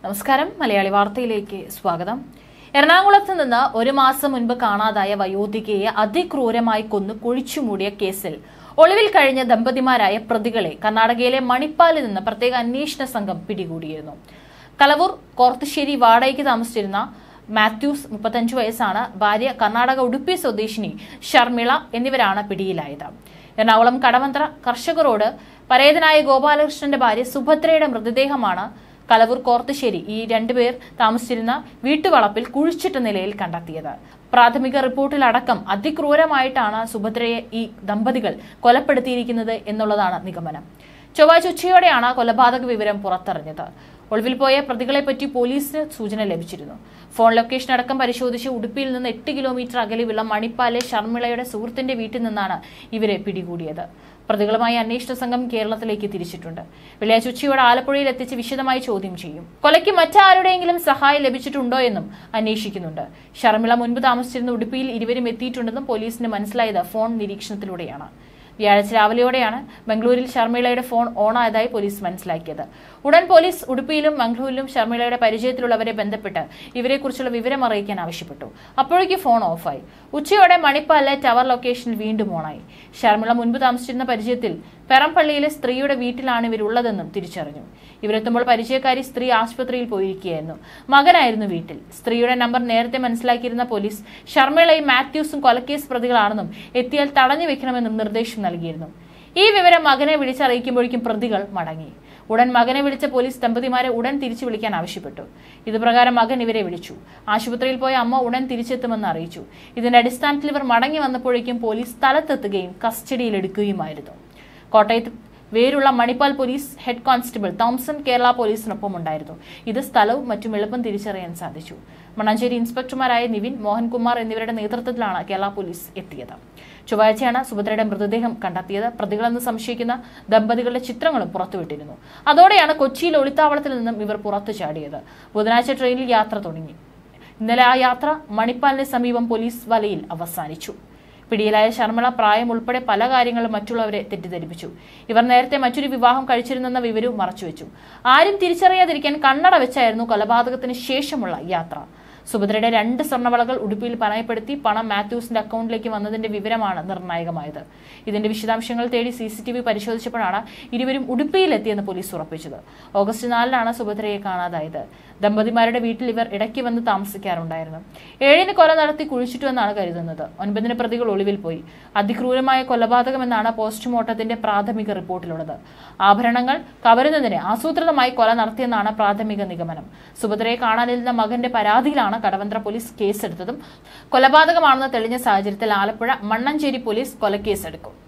നമസ്കാരം, മലയാളി വാർത്തയിലേക്ക് സ്വാഗതം. എറണാകുളത്ത് നിന്ന് ഒരു മാസം മുൻപ് കാണാതായ വയോധികയെ അതിക്രൂരമായി കൊന്നു കുഴിച്ചുമൂടിയ കേസിൽ ഒളിവിൽ കഴിഞ്ഞ ദമ്പതിമാരായ പ്രതികളെ കർണാടകയിലെ മണിപ്പാലിൽ നിന്ന് പ്രത്യേക അന്വേഷണ സംഘം പിടികൂടിയിരുന്നു. കലവൂർ കോർത്തുശ്ശേരി വാടകയ്ക്ക് താമസിച്ചിരുന്ന മാത്യൂസ് 35 വയസ്സാണ്, ഭാര്യ കർണാടക ഉടുപ്പി സ്വദേശിനി ഷർമിള എന്നിവരാണ് പിടിയിലായത്. എറണാകുളം കടവന്ത്ര കർഷകരോട് പരേതനായ ഗോപാലകൃഷ്ണന്റെ ഭാര്യ സുഭദ്രയുടെ മൃതദേഹമാണ് കലവൂർ കോർത്തുശ്ശേരി ഈ രണ്ടുപേർ താമസിച്ചിരുന്ന വീട്ടുവളപ്പിൽ കുഴിച്ചിട്ട നിലയിൽ കണ്ടെത്തിയത്. പ്രാഥമിക റിപ്പോർട്ടിലടക്കം അതിക്രൂരമായിട്ടാണ് സുഭദ്രയെ ഈ ദമ്പതികൾ കൊലപ്പെടുത്തിയിരിക്കുന്നത് എന്നുള്ളതാണ് നിഗമനം. ചൊവ്വാഴ്ച ഉച്ചയോടെയാണ് കൊലപാതക വിവരം പുറത്തറിഞ്ഞത്. ഒളിവിൽ പോയ പ്രതികളെപ്പറ്റി പോലീസിന് സൂചന ലഭിച്ചിരുന്നു. ഫോൺ ലൊക്കേഷൻ അടക്കം പരിശോധിച്ച് ഉടുപ്പിയിൽ നിന്ന് 8 കിലോമീറ്റർ അകലെയുള്ള മണിപ്പാലെ ഷർമിളയുടെ സുഹൃത്തിന്റെ വീട്ടിൽ നിന്നാണ് ഇവരെ പിടികൂടിയത്. പ്രതികളുമായി അന്വേഷണ സംഘം കേരളത്തിലേക്ക് തിരിച്ചിട്ടുണ്ട്. വെള്ളിയാഴ്ച ഉച്ചയോടെ ആലപ്പുഴയിൽ എത്തിച്ച് വിശദമായി ചോദ്യം ചെയ്യും. കൊലയ്ക്ക് മറ്റാരുടെയെങ്കിലും സഹായം ലഭിച്ചിട്ടുണ്ടോ എന്നും അന്വേഷിക്കുന്നുണ്ട്. ഷർമിള മുൻപ് താമസിച്ചിരുന്ന ഉടുപ്പിയിൽ ഇരുവരും എത്തിയിട്ടുണ്ടെന്നും പോലീസിന് മനസ്സിലായത് ഫോൺ നിരീക്ഷണത്തിലൂടെയാണ്. വ്യാഴാഴ്ച രാവിലെയോടെയാണ് ബംഗളൂരിൽ ഷർമിളയുടെ ഫോൺ ഓണായതായി പോലീസ് മനസ്സിലാക്കിയത്. ഉടൻ പോലീസ് ഉടുപ്പിയിലും മംഗളൂരിലും ഷർമിളയുടെ പരിചയത്തിലുള്ളവരെ ബന്ധപ്പെട്ട് ഇവരെക്കുറിച്ചുള്ള വിവരം അറിയിക്കാൻ ആവശ്യപ്പെട്ടു. അപ്പോഴേക്ക് ഫോൺ ഓഫായി. ഉച്ചയോടെ മണിപ്പാലിലെ ടവർ ലൊക്കേഷനിൽ വീണ്ടും ഓണായി. ഷർമിള മുൻപ് താമസിച്ചിരുന്ന പരിചയത്തിൽ പെറംപള്ളിയിലെ സ്ത്രീയുടെ വീട്ടിലാണ് ഇവരുള്ളതെന്നും തിരിച്ചറിഞ്ഞു. ഇവരെത്തുമ്പോൾ പരിചയക്കാരി സ്ത്രീ ആശുപത്രിയിൽ പോയിരിക്കുകയായിരുന്നു. മകനായിരുന്നു വീട്ടിൽ. സ്ത്രീയുടെ നമ്പർ നേരത്തെ മനസ്സിലാക്കിയിരുന്ന പോലീസ് ഷർമിളയും മാത്യൂസും കൊലക്കേസ് പ്രതികളാണെന്നും എത്തിയാൽ തടഞ്ഞു വെക്കണമെന്നും നിർദ്ദേശം നൽകിയിരുന്നു. ഈ വിവരം മകനെ വിളിച്ചറിയിക്കുമ്പോഴേക്കും പ്രതികൾ മടങ്ങി. ഉടൻ മകനെ വിളിച്ച പോലീസ് ദമ്പതിമാരെ ഉടൻ തിരിച്ചു വിളിക്കാൻ ആവശ്യപ്പെട്ടു. ഇതുപ്രകാരം മകൻ ഇവരെ വിളിച്ചു. ആശുപത്രിയിൽ പോയ അമ്മ ഉടൻ തിരിച്ചെത്തുമെന്ന് അറിയിച്ചു. ഇതിന്റെ അടിസ്ഥാനത്തിൽ ഇവർ മടങ്ങി വന്നപ്പോഴേക്കും പോലീസ് സ്ഥലത്തെത്തുകയും കസ്റ്റഡിയിലെടുക്കുകയുമായിരുന്നു. കോട്ടയത്ത് വേരുള്ള Manipal police head constable Thomson Kerala പോലീസിനൊപ്പം ഉണ്ടായിരുന്നു. ഇത് സ്ഥലവും മറ്റും എളുപ്പം തിരിച്ചറിയാൻ സാധിച്ചു. മണ്ണാഞ്ചേരി ഇൻസ്പെക്ടർമാരായ നിവിൻ, മോഹൻകുമാർ എന്നിവരുടെ നേതൃത്വത്തിലാണ് കേരള പോലീസ് എത്തിയത്. ചൊവ്വാഴ്ചയാണ് സുഭദ്രയുടെ മൃതദേഹം കണ്ടെത്തിയത്. പ്രതികളെന്ന് സംശയിക്കുന്ന ദമ്പതികളുടെ ചിത്രങ്ങളും പുറത്തുവിട്ടിരുന്നു. അതോടെയാണ് കൊച്ചിയിൽ ഒളിത്താവളത്തിൽ നിന്നും ഇവർ പുറത്തു ചാടിയത്. ബുധനാഴ്ച ട്രെയിനിൽ യാത്ര തുടങ്ങി. ഇന്നലെ ആ യാത്ര മണിപ്പാലിന് സമീപം പോലീസ് വലയിൽ അവസാനിച്ചു. പിടിയിലായ ഷർമിള പ്രായം ഉൾപ്പെടെ പല കാര്യങ്ങളും മറ്റുള്ളവരെ തെറ്റിദ്ധരിപ്പിച്ചു. ഇവർ നേരത്തെ മറ്റൊരു വിവാഹം കഴിച്ചിരുന്നെന്ന വിവരവും മറച്ചുവെച്ചു. ആരും തിരിച്ചറിയാതിരിക്കാൻ കണ്ണട വെച്ചായിരുന്നു കൊലപാതകത്തിന് ശേഷമുള്ള യാത്ര. സുഭദ്രയുടെ 2 സ്വർണ്ണവളകൾ ഉടുപ്പിയിൽ പണയപ്പെടുത്തി പണം മാത്യൂസിന്റെ അക്കൗണ്ടിലേക്ക് വന്നതിന്റെ വിവരമാണ് നിർണായകമായത്. ഇതിന്റെ വിശദാംശങ്ങൾ തേടി CCTV പരിശോധിച്ചപ്പോഴാണ് ഇരുവരും ഉടുപ്പിയിലെത്തിയെന്ന് പോലീസ് ഉറപ്പിച്ചത്. ഓഗസ്റ്റ് 4-നാണ് സുഭദ്രയെ കാണാതായത്. ദമ്പതിമാരുടെ വീട്ടിൽ ഇവർ ഇടയ്ക്ക് വന്ന് താമസിക്കാറുണ്ടായിരുന്നു. 7-ന് കൊല നടത്തി കുഴിച്ചിട്ടുവെന്നാണ് കരുതുന്നത്. 9-ന് പ്രതികൾ ഒളിവിൽ പോയി. അതിക്രൂരമായ കൊലപാതകമെന്നാണ് പോസ്റ്റ്മോർട്ടത്തിന്റെ പ്രാഥമിക റിപ്പോർട്ടിലുള്ളത്. ആഭരണങ്ങൾ കവരുന്നതിന് ആസൂത്രിതമായി കൊല നടത്തിയെന്നാണ് പ്രാഥമിക നിഗമനം. സുഭദ്രയെ കാണാനിരുന്ന മകന്റെ പരാതിയിലാണ് കടവന്ത്ര പോലീസ് കേസെടുത്തതും. കൊലപാതകമാണെന്ന് തെളിഞ്ഞ സാഹചര്യത്തിൽ ആലപ്പുഴ മണ്ണഞ്ചേരി പോലീസ് കൊലക്കേസെടുക്കും.